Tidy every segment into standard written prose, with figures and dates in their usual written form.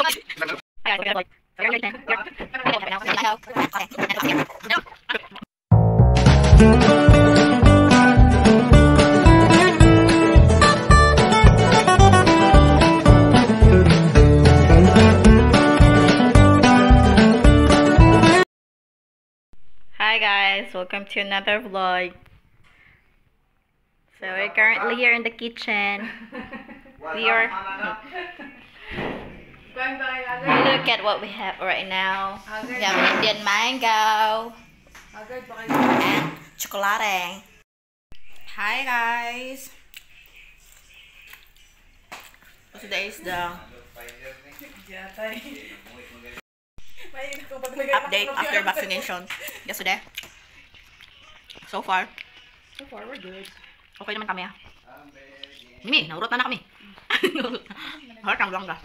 Hi guys, welcome to another vlog. So we're currently here in the kitchen. Look at what we have right now. We have Indian mango and chocolate. Hi guys. Today is the update after vaccination yesterday. So far we're good. Okay naman kami Mimi, naurot na kami. Heart ang langga.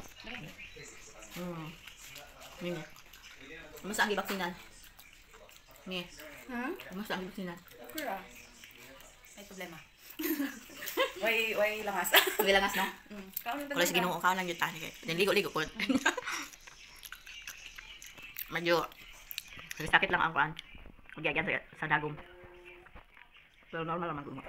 Mimi. Kamusta ang gibaksinan? Mimi. Kamusta ang gibaksinan? Kura. May problema. Way langas. Way langas no? Wala sige nung kaon lang yung tani kay. Then ligo-ligo po. Medyo sakit lang ang kuan. Magyagyan sa dagom. Pero normal naman gumo.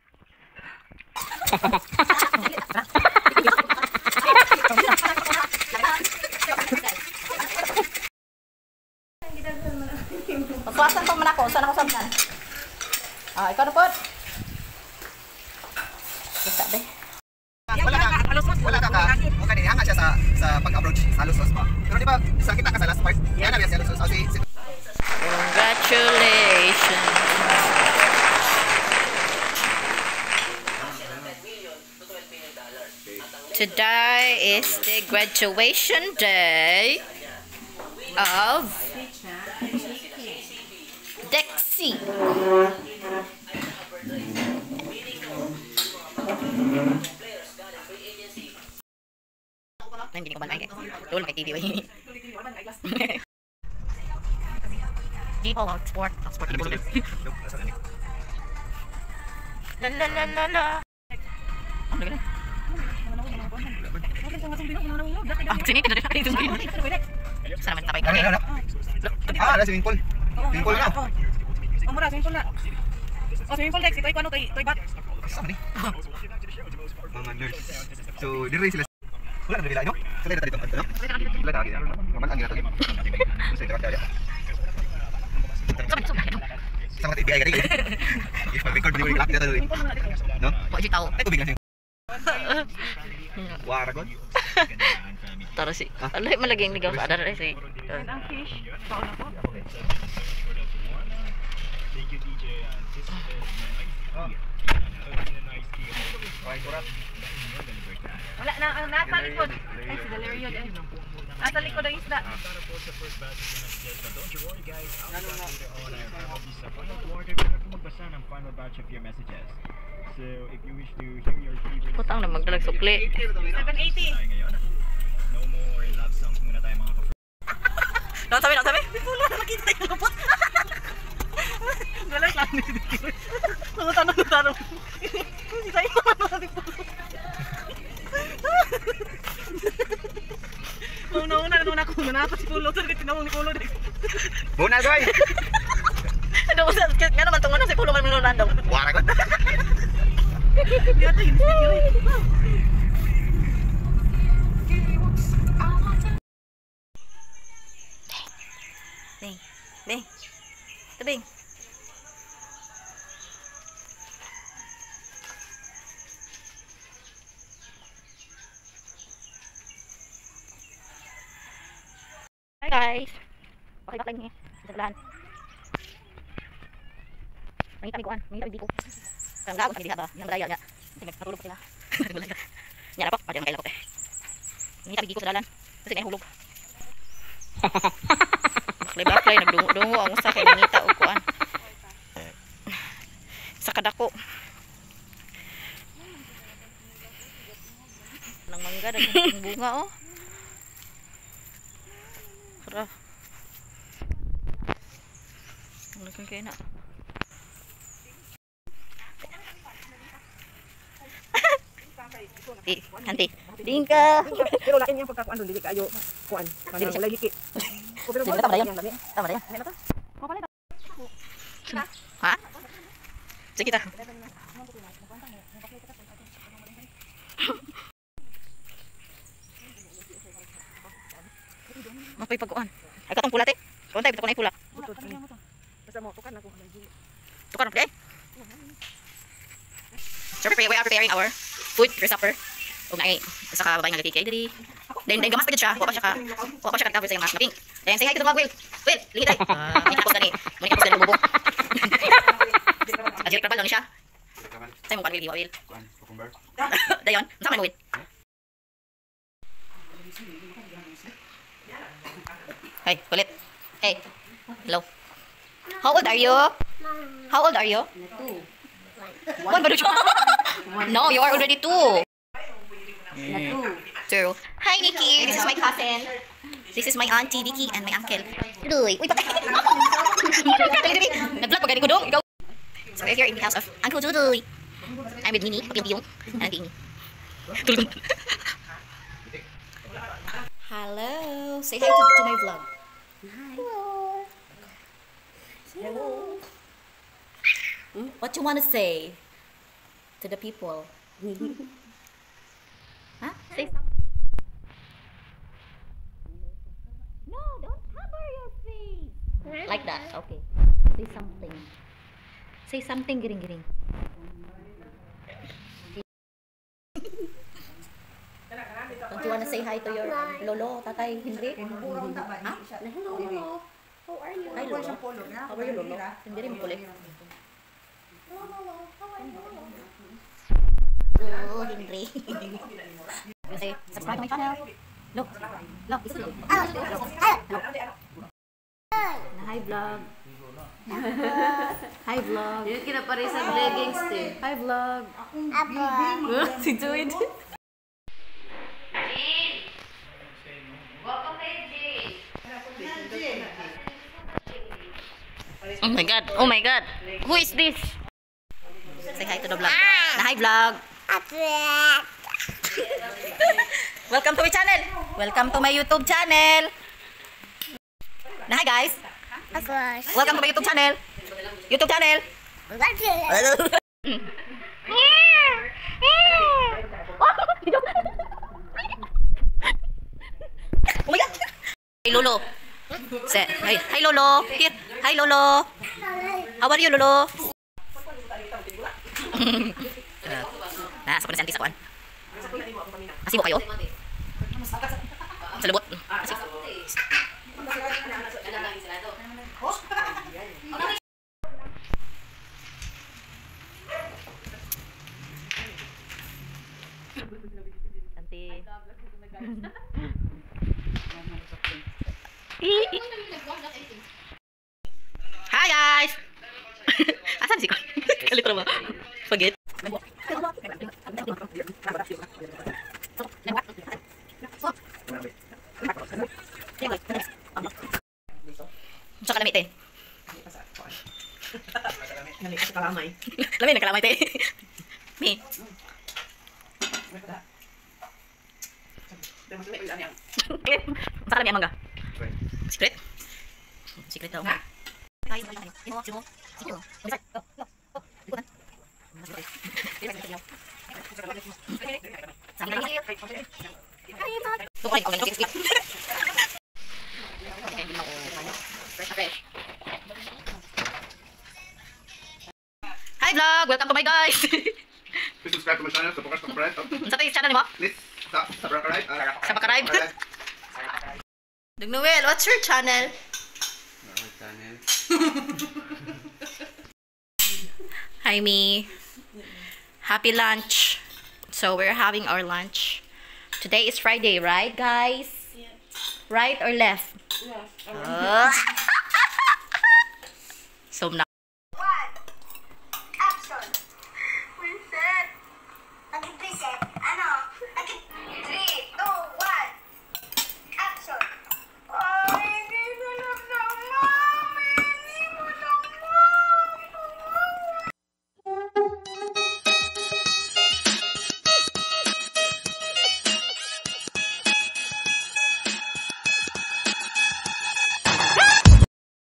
Pagkawasan pa man ako, saan ako sabnan? Ikaw na po. Bisa deh. Wala ka okay din hanga siya sa pag-approach sa lusos pa. Pero di ba sa kita ka sa last part? Yan na siya lusos. Congratulations. Today is the graduation day of Dexy. Nanti ko ba lagi? Dulu pakai TV ini. Di Hall Sport. La la la la la. Sini tidak ada itu. Sana mentapay kami. Ada swimming pool. Swimming pool na. Mura swimming pool na. Swimming pool Dex, ito ikuan toy bat. Sama ni. Mga nerds. So, dire sila. Wala na nila, no? Sila dito no? Wala lagi. Normal ang ginagawa. Gusto ito kaya. Sama TPI kali. If record di mo ilak dito. No? Wala tahu. Ito bigla. Waragon. Taruh sih. Alay malaging ligaw sa adara sih. Ang fish. Pauna ko. Thank you DJ. Wala na nasa likod. Ay si Valerio din. Nasa likod ang isda. Don't you worry guys. Magbasa ng final batch of your messages. So if you wish to hear your favorite Putang na magdalag sukli. 780. no more love songs muna tayo mga ka. Nang sabi. Pulo na nakita yung lupot. Wala lang ni dito. Tanong. Si tayo ano di pulo. Una ko na si pulo sa tinawag ni pulo din. Bona guys. Ano usah nga naman tungo na si pulo man nandong. Waragon. Dia tingin video. Bing. Tebing. Hi guys. Pakibak lang niya. Sa lahan. Mangita mi kuan, mangita mi biko. Kang gago sa diha ba? Yang daya nya. Sige, natulog sila. Nya ra pa, padang kaila ko eh. Mangita mi biko sa dalan. Kasi kay hulog. Baklay nagdungo-dungo ang usa kay mangita og kuan. Sa kadako. Nang mangga daghang bunga oh. Kara. Ang kay na. Nanti. Tingka. Pero lain yung pagkakuan doon, dili kayo kuan. Kanang walay liki. O pero Tama na yan. lami. Tama na yan. Ano to? Mapalit. Ha? Sige ta. Mapay pagkuan. Ay katong pula te. Kuan tayo bitaw na pula. Basta mo tukan ako. Tukar okay? So we are preparing our food for supper. Ug naay sa ka babae nga lagi kay diri. Then gamas pa gid siya. Wa pa siya ka-cover sa iyang mask. Then say hi to the vlog, Will. Will, lihi tay. Kita post gani. Muni post gani bubo. Ajik trapal lang siya. Tay mo kan Will, Will. Kuan, cucumber. Dayon, sama mo Will. Hey, kulit. Hey. Hello. How old are you? How old are you? 1 ba siya? No, you are already 2. 2. Hi, Nikki. This is my cousin. This is my auntie, Nikki, and my uncle. Uy, patay. Nag-vlog pa gani ko dong. Ikaw. So we're here in the house of Uncle Dudoy. I'm with Mimi, Piyong, and Amy. Hello. Say hi to my vlog. Hello. What you want to say to the people? Huh? Say something. No, don't cover your face. Like that. Okay. Say something. Say something, giring. Don't you want to say hi to your lolo, tatay, Henry? Huh? Hello. How are you? Hi, lolo. How are you, lolo? Henry, mo kulit. Oh, Henry. Say, subscribe to my channel. Look. Hi, vlog. Hi, vlog. Yun kina pare sa leggings te. Hi, vlog. Si Joyd. Oh my god. Oh my god. Who is this? Say hi to the vlog. Na hi, vlog. Welcome to my channel. Welcome to my YouTube channel. Na hi, guys. Welcome to my YouTube channel. YouTube channel. Oh my god. Hey, Lolo. Say, hi, Lolo. Here. Hi, Lolo. How are you, Lolo? Sa presentis ako. Asibo kayo? Sa lubot. Ante. Hi guys. Asan si Kon? Kalito ba? Forget. Sa kalamit eh. Nami sa kalamay. Lamay na kalamay te. Mi. Clip. Sa kalamay amang ga. Secret. Secret daw. Guys, simo. Hi vlog, welcome to my guys. Please subscribe to my channel, subscribe. Sa tayo channel mo? Please, subscribe. Subscribe. Dug Noel, what's your channel? Hi me. Happy lunch. So we're having our lunch. Today is Friday, right guys? Right or left? Left. So now